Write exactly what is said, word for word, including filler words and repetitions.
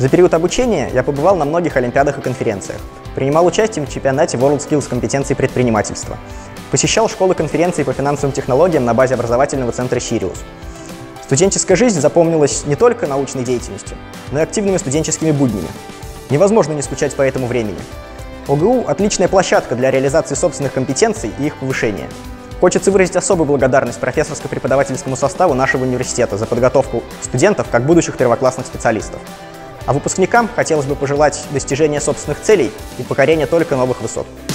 За период обучения я побывал на многих олимпиадах и конференциях, принимал участие в чемпионате WorldSkills компетенций предпринимательства, посещал школы конференции по финансовым технологиям на базе образовательного центра «Сириус». Студенческая жизнь запомнилась не только научной деятельностью, но и активными студенческими буднями. Невозможно не скучать по этому времени. ОГУ – отличная площадка для реализации собственных компетенций и их повышения. Хочется выразить особую благодарность профессорско-преподавательскому составу нашего университета за подготовку студентов как будущих первоклассных специалистов. А выпускникам хотелось бы пожелать достижения собственных целей и покорения только новых высот.